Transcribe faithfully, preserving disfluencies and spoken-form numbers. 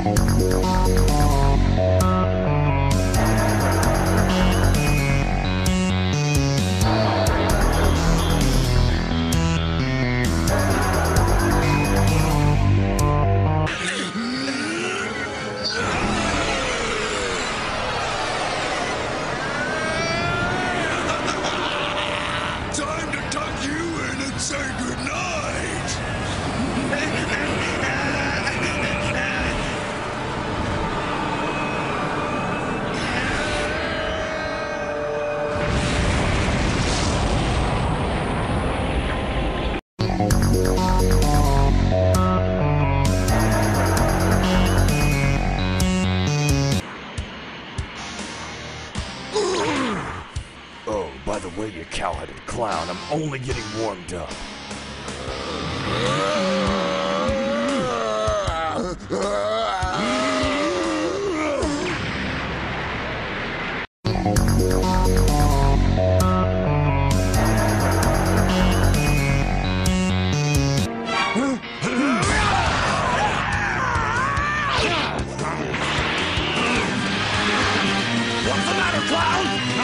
Oh, by the way, you cow-headed clown, I'm only getting warmed up. What's the matter, clown?